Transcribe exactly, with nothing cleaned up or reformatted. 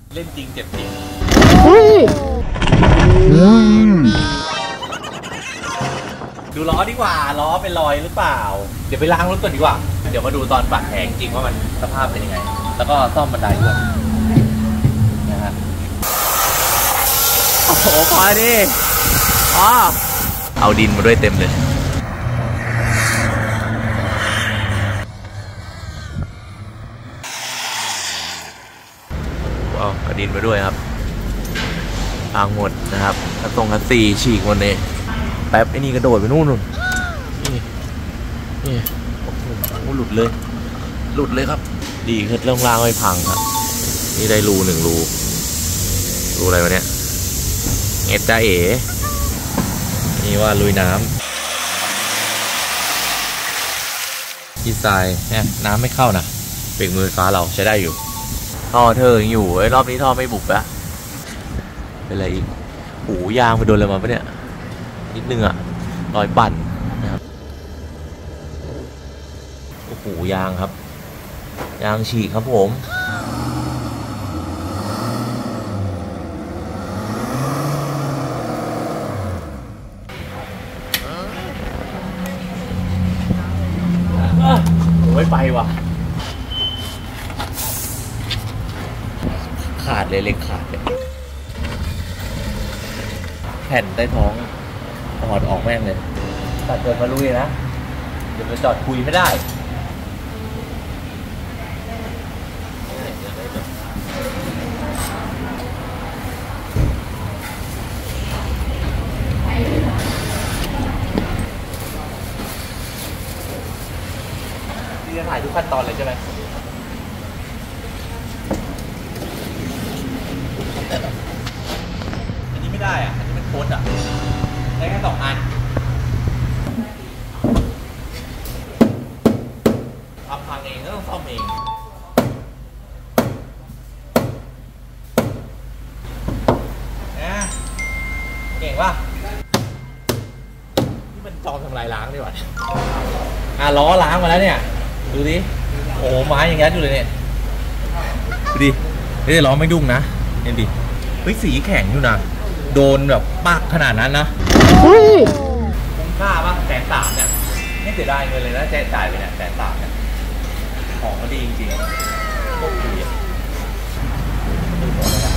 เล่นจริงเจ็บจริงดูล้อดีกว่าล้อเป็นรอยหรือเปล่าเดี๋ยวไปล้างรถก่อนดีกว่าเดี๋ยวมาดูตอนปัดแผงจริงว่ามันสภาพเป็นยังไงแล้วก็ซ่อมบันไดด้วยนะฮะโอ้โหพอดิอ๋อเอาดินมาด้วยเต็มเลยเอาเอาดินมาด้วยครับพังหมดนะครับกระตรงกระสีฉีกหมดเลยแป๊บไอ้นี่กระโดดไปนู่นนู่นนี่นี่โอ้โหหลุดเลยหลุดเลยครับดีขึ้นเริ่มล่างไม่พังครับนี่ได้รูหนึ่งรูรูอะไรวะเนี่ยเอ็ดจ้าเอ๋นี่ว่าลุยน้ำที่ทรายเนี่ยน้ำไม่เข้านะเบรกมือฟ้าเราใช้ได้อยู่ท่อเธอยังอยู่ไอ้รอบนี้ท่อไม่บุบแล้วเป็นอะไรอีกหูยางไปโดนอะไรมาปะเนี่ยนิดนึงอะรอยปั่นนะครับโอ้โหยางครับยางฉีกครับผมไม่ไปว่ะขาดเลยเล็กขาดเลยแผ่นใต้ท้องถอดออกแม่งเลยตัดเกิดมาลุยนะเดี๋ยวไปจอดคุยไม่ได้ที่จะถ่ายทุกขั้นตอนเลยใช่ไหมอันนี้ไม่ได้อ่ะอันนี้เป็นโค้ดอ่ะได้แค่สองอันทำพังเองก็ต้องซ่อมเองนะเก่งป่ะนี่มันจอมทำลายล้างดีกว่าอ่ะล้อล้างมาแล้วเนี่ยดูดิโอ้ไม้ยังยัดอยู่เลยเนี่ยดูดินี่ล้อไม่ดุ้งนะเห็นดิเฮ้ยสีแข็งอยู่นะโดนแบบปากขนาดนั้นนะคุ้มค่าป่ะแสนสามเนี่ยไม่เสียดายเงินเลยนะแจกจ่ายไปเนี่ยแสนสามเนี่ยของก็ดีจริงๆโคตรดี